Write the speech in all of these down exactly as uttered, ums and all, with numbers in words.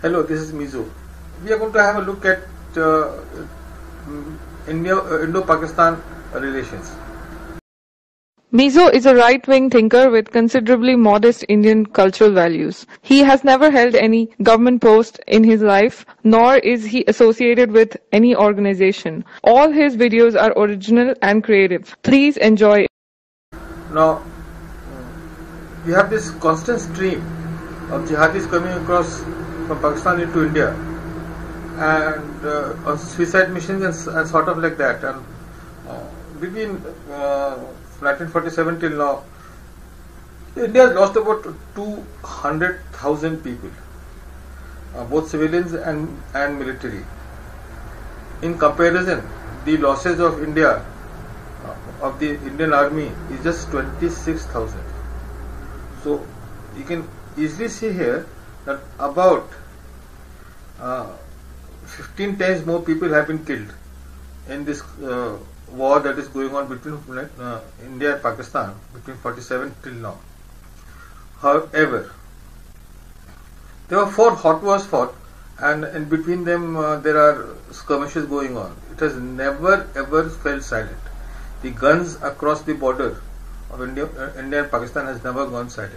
Hello, this is Mizo. We are going to have a look at uh, India, uh, Indo-Pakistan relations. Mizo is a right-wing thinker with considerably modest Indian cultural values. He has never held any government post in his life, nor is he associated with any organization. All his videos are original and creative. Please enjoy. Now, we have this constant stream of jihadis coming across from Pakistan into India, and uh, on suicide missions and, and sort of like that. And uh, between uh, nineteen forty-seven till now, India has lost about two hundred thousand people, uh, both civilians and, and military. In comparison, the losses of India, uh, of the Indian army, is just twenty-six thousand. So you can easily see here that about uh, fifteen times more people have been killed in this uh, war that is going on between uh, India and Pakistan between forty-seven till now. However, there were four hot wars fought, and in between them uh, there are skirmishes going on. It has never ever fell silent. The guns across the border of India, uh, India and Pakistan has never gone silent.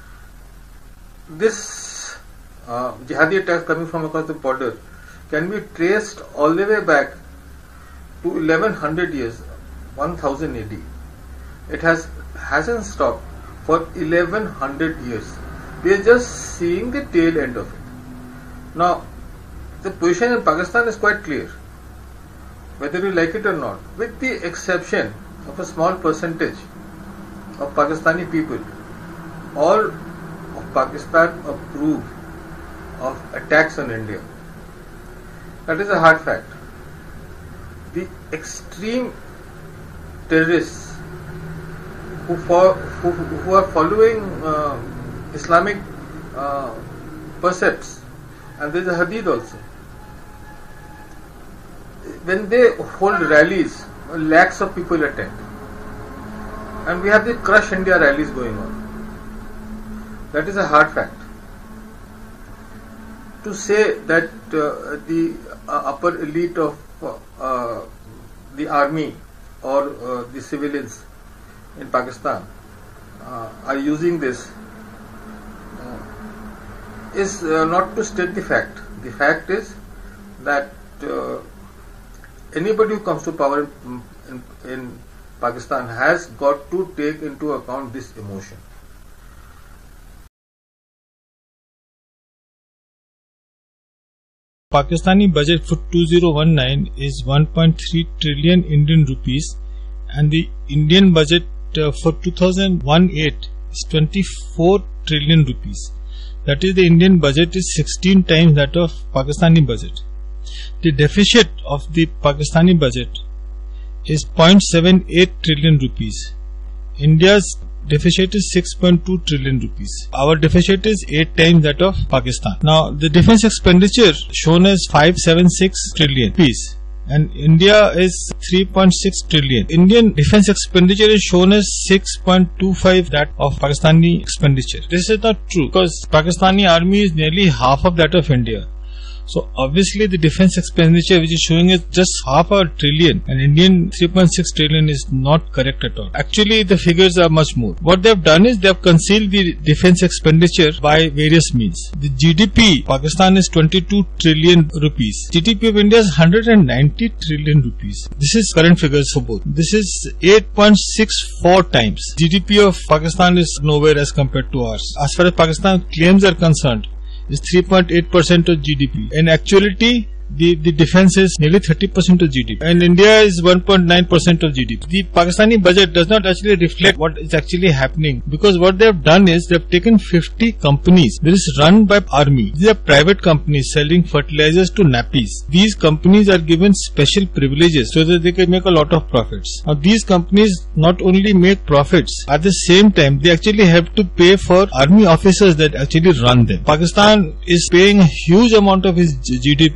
This uh, jihadi attacks coming from across the border can be traced all the way back to eleven hundred years, one thousand A D. It has hasn't stopped for eleven hundred years. We are just seeing the tail end of it. Now, the position in Pakistan is quite clear, whether you like it or not, with the exception of a small percentage of Pakistani people. All of Pakistan approve of attacks on India. That is a hard fact. The extreme terrorists who, for, who, who are following uh, Islamic uh, precepts, and there is a Hadidh also, when they hold rallies, lakhs of people attend, and we have the Crush India rallies going on. That is a hard fact. To say that uh, the uh, upper elite of uh, the army or uh, the civilians in Pakistan uh, are using this uh, is uh, not to state the fact. The fact is that uh, anybody who comes to power in, in, in Pakistan has got to take into account this emotion. Pakistani budget for two thousand nineteen is one point three trillion Indian rupees, and the Indian budget uh, for two thousand eighteen is twenty-four trillion rupees. That is, the Indian budget is sixteen times that of Pakistani budget. The deficit of the Pakistani budget is zero point seven eight trillion rupees. India's deficit is six point two trillion rupees. Our deficit is eight times that of Pakistan. Now, the defense expenditure shown as five hundred seventy-six trillion rupees, and India is three point six trillion. Indian defense expenditure is shown as six point two five that of Pakistani expenditure. This is not true, because Pakistani army is nearly half of that of India. So obviously the defense expenditure which is showing is just half a trillion, and Indian three point six trillion is not correct at all. Actually the figures are much more. What they have done is they have concealed the defense expenditure by various means. The G D P Pakistan is twenty-two trillion rupees. G D P of India is one hundred ninety trillion rupees. This is current figures for both. This is eight point six four times. G D P of Pakistan is nowhere as compared to ours. As far as Pakistan claims are concerned, is three point eight percent of G D P. In actuality, the, the defense is nearly thirty percent of G D P, and India is one point nine percent of G D P. The Pakistani budget does not actually reflect what is actually happening, because what they have done is they have taken fifty companies that is run by army. These are private companies selling fertilizers to nappies. These companies are given special privileges so that they can make a lot of profits. Now these companies not only make profits, at the same time they actually have to pay for army officers that actually run them. Pakistan is paying a huge amount of its G D P on the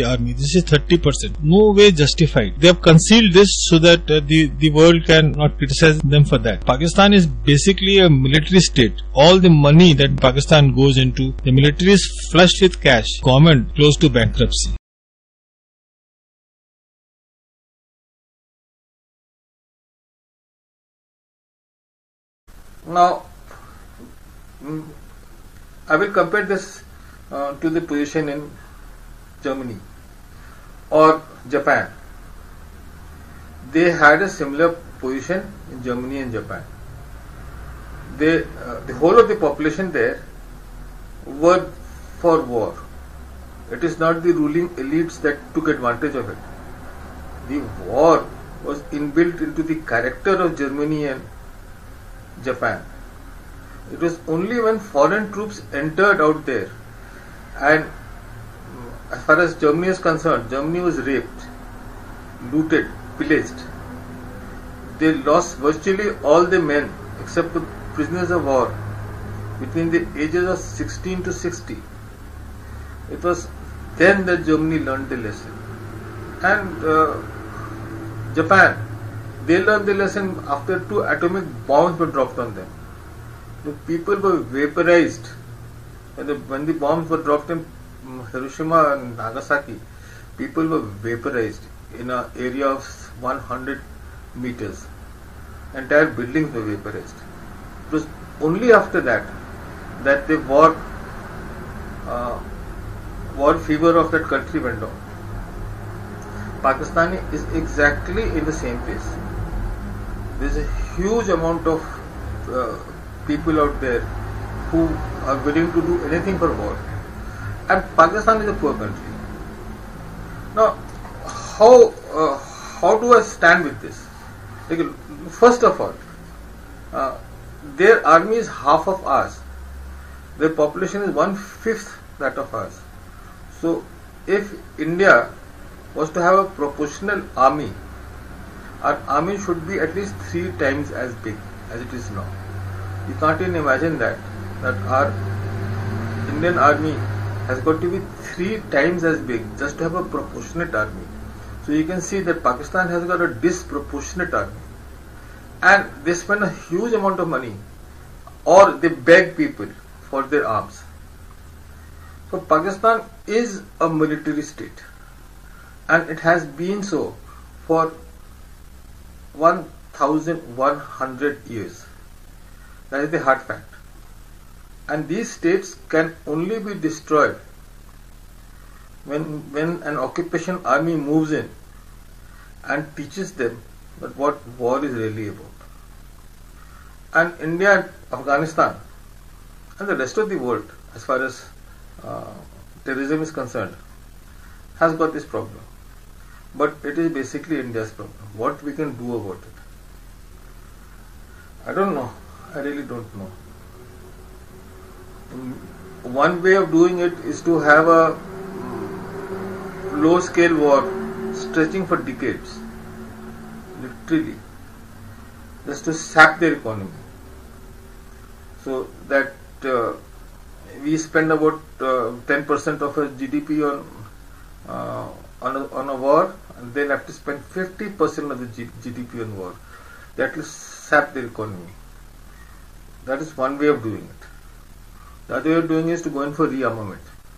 the army. This is thirty percent. No way justified. They have concealed this so that uh, the, the world can not criticize them for that. Pakistan is basically a military state. All the money that Pakistan goes into, the military is flushed with cash. Government close to bankruptcy. Now, I will compare this uh, to the position in Germany or Japan. They had a similar position in Germany and Japan. They, uh, the whole of the population there were for war. It is not the ruling elites that took advantage of it. The war was inbuilt into the character of Germany and Japan. It was only when foreign troops entered out there, and as far as Germany is concerned, Germany was raped, looted, pillaged. They lost virtually all the men except the prisoners of war between the ages of sixteen to sixty. It was then that Germany learned the lesson. And uh, Japan, they learned the lesson after two atomic bombs were dropped on them. The people were vaporized. When the, when the bombs were dropped in Hiroshima and Nagasaki, people were vaporized in an area of one hundred meters. Entire buildings were vaporized. It was only after that that the war, uh, war fever of that country went down. Pakistan is exactly in the same place. There is a huge amount of uh, people out there who are willing to do anything for war, and Pakistan is a poor country. Now, how uh, how do I stand with this? Like, first of all, uh, their army is half of ours. Their population is one fifth that of ours. So, if India was to have a proportional army, our army should be at least three times as big as it is now. You can't even imagine that, that our Indian army has got to be three times as big just to have a proportionate army. So you can see that Pakistan has got a disproportionate army, and they spend a huge amount of money, or they beg people for their arms. So Pakistan is a military state, and it has been so for one thousand one hundred years. That is the hard fact. And these states can only be destroyed when, when an occupation army moves in and teaches them that what war is really about. And India and Afghanistan and the rest of the world, as far as uh, terrorism is concerned, has got this problem. But it is basically India's problem. What we can do about it? I don't know. I really don't know. One way of doing it is to have a low scale war stretching for decades, literally, just to sap their economy, so that uh, we spend about uh, ten percent of our G D P on uh, on, a, on a war, and then have to spend fifty percent of the G D P on war. That will sap their economy. That is one way of doing it. The other way of doing it is to go in for rearmament.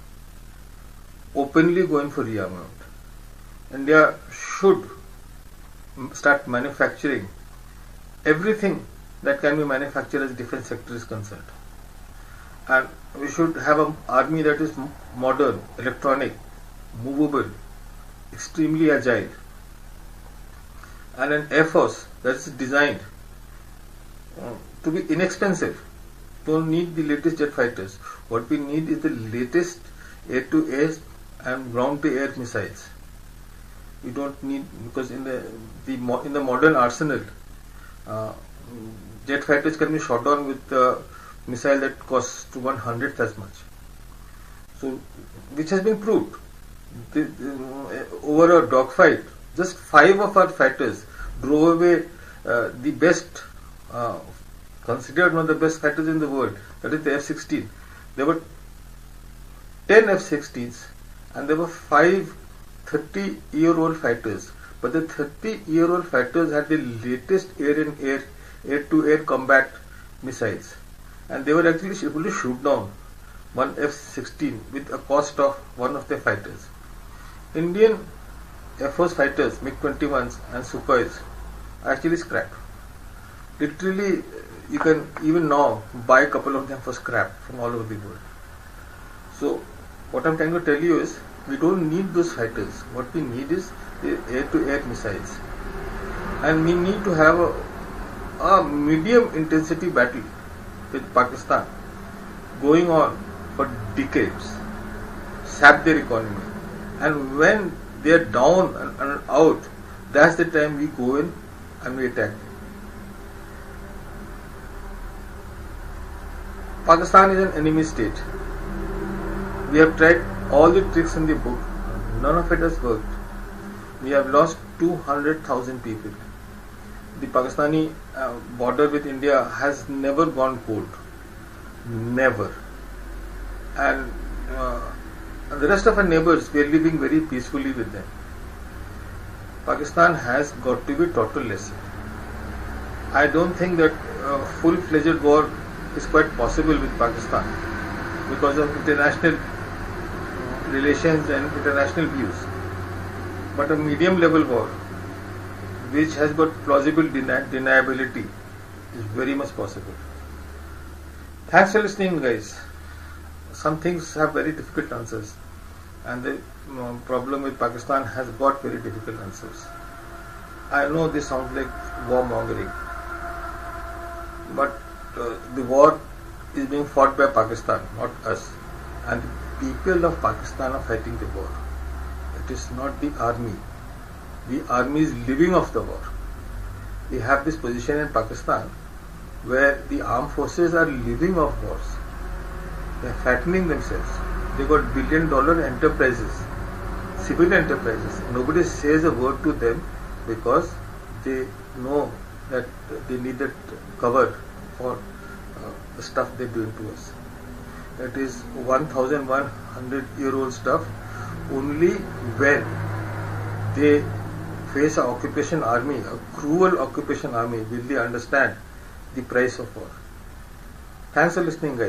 Openly go in for rearmament. India should start manufacturing everything that can be manufactured as defense sector is concerned. And we should have an army that is modern, electronic, movable, extremely agile, and an air force that is designed uh, to be inexpensive. Don't need the latest jet fighters. What we need is the latest air-to-air and ground-to-air missiles. We don't need, because in the, the in the modern arsenal, uh, jet fighters can be shot down with a missile that costs to one hundredth as much. So, which has been proved. The, the, over a dogfight, just five of our fighters drove away uh, the best, uh, considered one of the best fighters in the world, that is the F sixteen. There were ten F sixteens and there were five thirty year old fighters, but the thirty year old fighters had the latest air and air, air to air combat missiles, and they were actually able to shoot down one F sixteen with a cost of one of their fighters. Indian Air Force fighters, MiG twenty-ones and Sukhois are actually scrap. Literally, you can even now buy a couple of them for scrap from all over the world. So, what I'm trying to tell you is, we don't need those fighters. What we need is the air-to-air missiles. And we need to have a, a medium intensity battle with Pakistan going on for decades, sap their economy. And when they are down and, and out, that's the time we go in and we attack them. Pakistan is an enemy state. We have tried all the tricks in the book. None of it has worked. We have lost two hundred thousand people. The Pakistani uh, border with India has never gone cold. Never. And uh, the rest of our neighbors, we are living very peacefully with them. Pakistan has got to be taught a lesson. I don't think that uh, full-fledged war is quite possible with Pakistan because of international relations and international views. But a medium level war which has got plausible deni- deniability is very much possible. Thanks for listening, guys. Some things have very difficult answers, and the um, problem with Pakistan has got very difficult answers. I know this sounds like warmongering, but uh, the war is being fought by Pakistan, not us, and the people of Pakistan are fighting the war. It is not the army. The army is living off the war. We have this position in Pakistan where the armed forces are living off wars. They are fattening themselves. They got billion dollar enterprises, civil enterprises. Nobody says a word to them because they know that they need that cover for uh, the stuff they are doing to us. That is one thousand one hundred year old stuff. Only when they face an occupation army, a cruel occupation army, will they understand the price of war. Thanks for listening, guys.